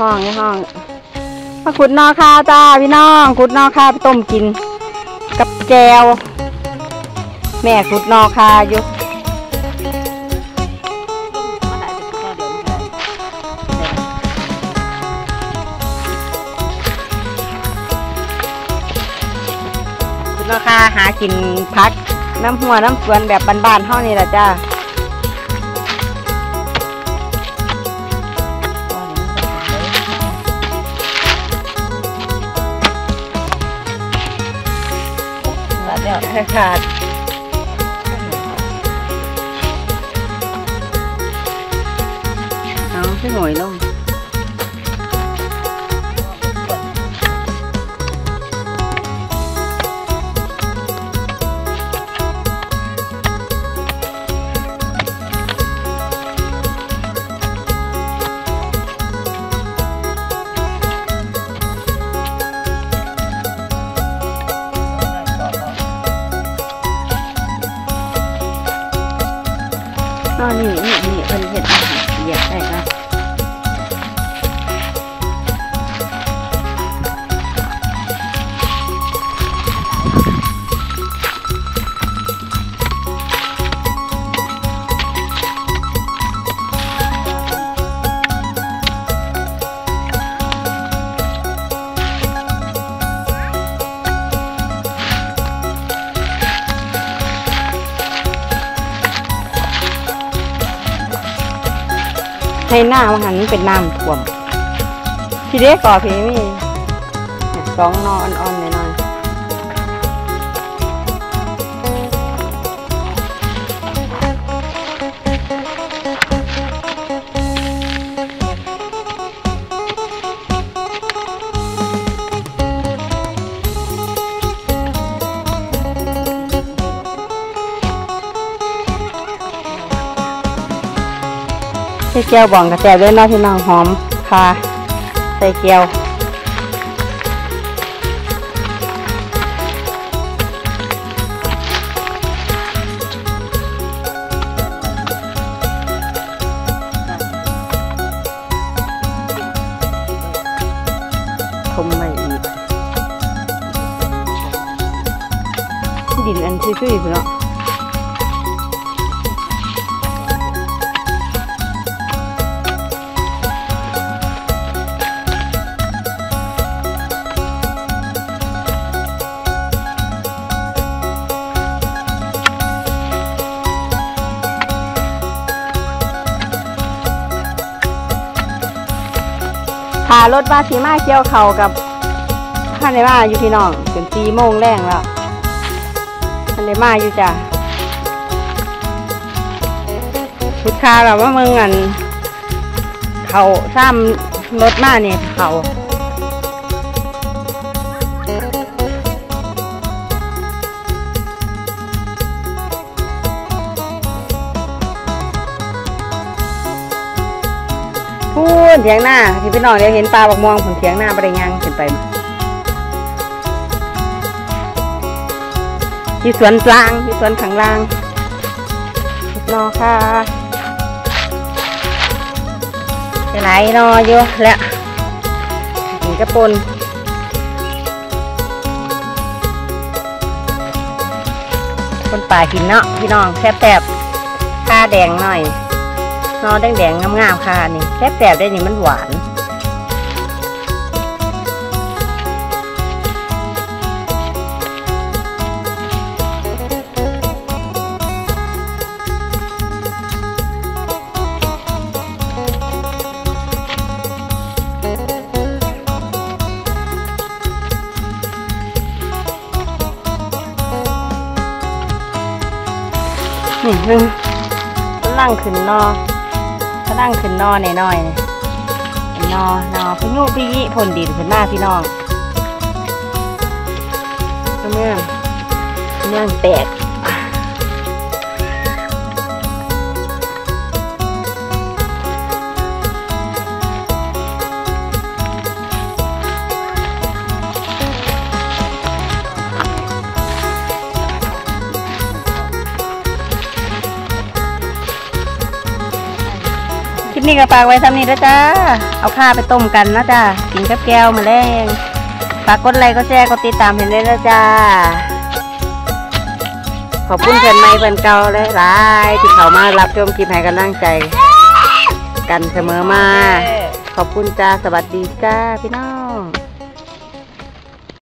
ห้องมาขุดนอคาจ้าพี่น้องขุดนอคาไปต้มกินกับแจวแม่ขุดนอคาอยู่ขุดนอคาหากินพักน้ำหัวน้ำสวนแบบบ้านๆห้องนี่แหละจ้าขาดเอาขึ้นหน่อยลงนี่เพิ่นเห็ดเหยียดได้ค่ะให้หน้ามันหันเป็นน้ำท่วมทีเด็กก่อพี่มีสองนออ่อนๆหน่อยใส่แก้วบ่องกระแตบด้วยนะพี่น้องหอมค่ะใส่แก้วคมไม่อีกดินอันชื่อๆเนาะรถบัสสีมาเกี่ยวเข่ากับท่านในมาอยู่พี่น้องเป็น4 โมงแรงแล้วท่านในมาอยู่จ้ะพุทธาแบบว่าเมืองอันเขาซ้ำรถมาเนี่ยเขาพูดเถียงหน้าที่พี่น้องเดี๋ยวเห็นปลาบักมองผลเถียงหน้าบริยังขึ้นไปที่สวนกลางที่สวนข้างล่างนอค่ะหลายนอเยอะแล้วหินกระปนคนป่าหินเนาะพี่น้องแทบผ้าแดงหน่อยนอแดงๆงามๆค่ะนี่แซ่บๆได้นี่มันหวานนี่นั่งขึ้นนอนั่งขึ้นนอหน่อยนอพยุพิยิผลดินขึ้นหน้าพี่น้องเมืองแตกปนี้ก็ฝากไว้ทำนี้แล้วจ้าเอาข้าไปต้มกันนะจ้ากินกับแก้วมาแรงฝากกดไลค์กดแชร์กดติดตามเห็นได้แล้วจ้าขอบคุณเพื่อนใหม่เพื่อนเก่าหลายๆที่เขามารับชมคลิปให้กำลังใจกันเสมอมาขอบคุณจ้าสวัสดีจ้าพี่น้อง